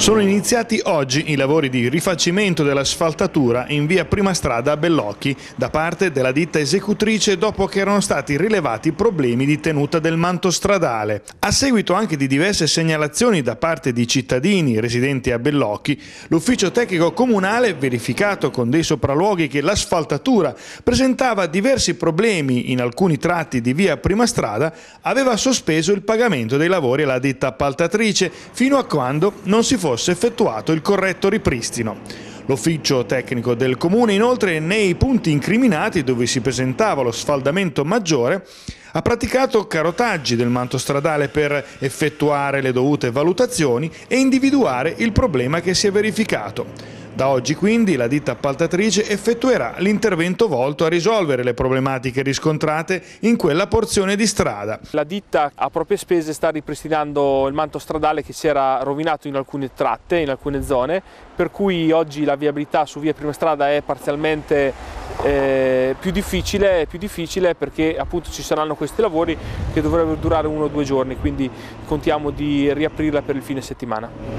Sono iniziati oggi i lavori di rifacimento dell'asfaltatura in via Prima Strada a Bellocchi da parte della ditta esecutrice dopo che erano stati rilevati problemi di tenuta del manto stradale. A seguito anche di diverse segnalazioni da parte di cittadini residenti a Bellocchi, l'ufficio tecnico comunale, verificato con dei sopralluoghi che l'asfaltatura presentava diversi problemi in alcuni tratti di via Prima Strada, aveva sospeso il pagamento dei lavori alla ditta appaltatrice fino a quando non si fosse effettuato il corretto ripristino. L'ufficio tecnico del comune inoltre nei punti incriminati dove si presentava lo sfaldamento maggiore ha praticato carotaggi del manto stradale per effettuare le dovute valutazioni e individuare il problema che si è verificato. Da oggi quindi la ditta appaltatrice effettuerà l'intervento volto a risolvere le problematiche riscontrate in quella porzione di strada. La ditta a proprie spese sta ripristinando il manto stradale che si era rovinato in alcune tratte, in alcune zone, per cui oggi la viabilità su via Prima Strada è parzialmente più difficile perché appunto ci saranno questi lavori che dovrebbero durare 1 o 2 giorni, quindi contiamo di riaprirla per il fine settimana.